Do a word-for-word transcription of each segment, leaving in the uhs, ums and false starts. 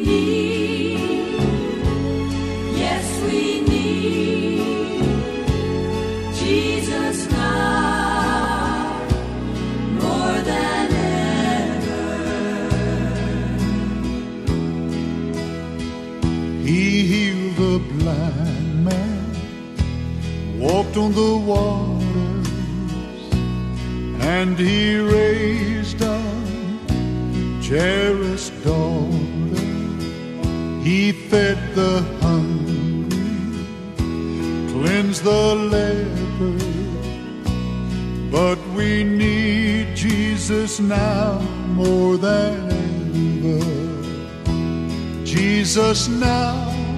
need, yes we need Jesus now more than ever. He healed the blind man, walked on the waters, and he raised up Jairus' daughter. He fed the hungry, cleansed the leper. But we need Jesus now more than ever. Jesus now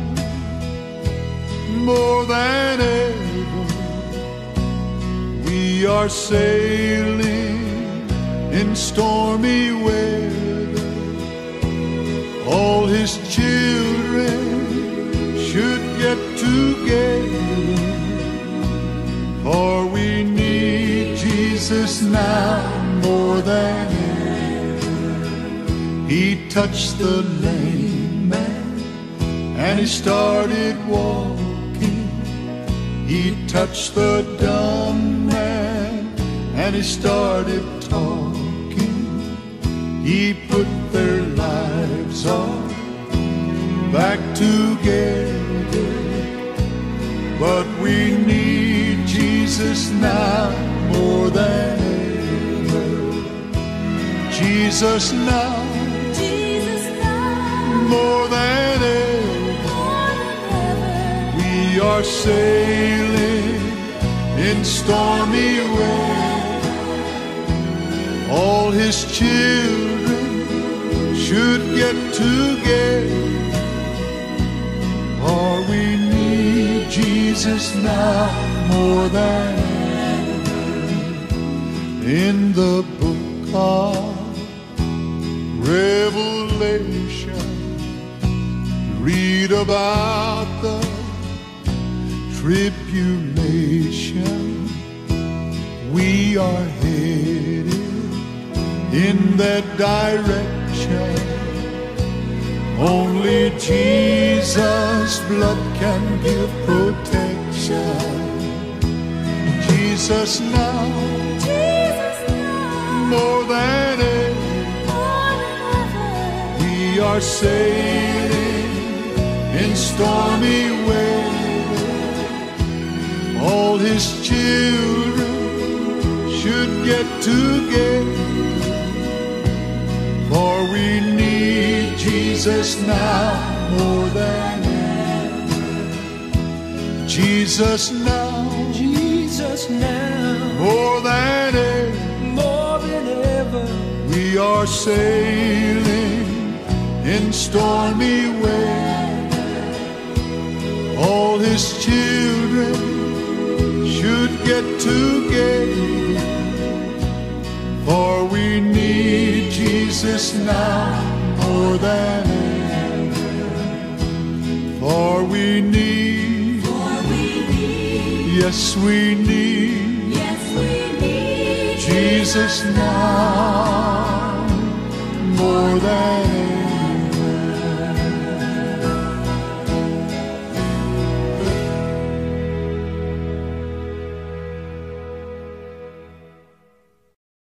more than ever. We are sailing in stormy weather. All his children should get together, for we need Jesus now more than ever. He touched the lame man and he started walking. He touched the dumb man and he started talking. He put their lives on back together. But we need Jesus now more than ever. Jesus now, Jesus now more than ever. more than ever. We are sailing in stormy weather. All his children should get together, for we need Jesus now more than ever. In the book of Revelation, read about the tribulation. We are headed in that direction. Only Jesus' blood can give protection. Jesus now, Jesus now more than ever. more than ever. We are sailing in stormy weather. All his children should get together, for we need Jesus now more than ever. Jesus now, Jesus now, more than ever. more than ever. We are sailing in stormy weather. All his children should get together, for we need Jesus now more than ever. For we need, For we need, yes we need yes we need Jesus now more than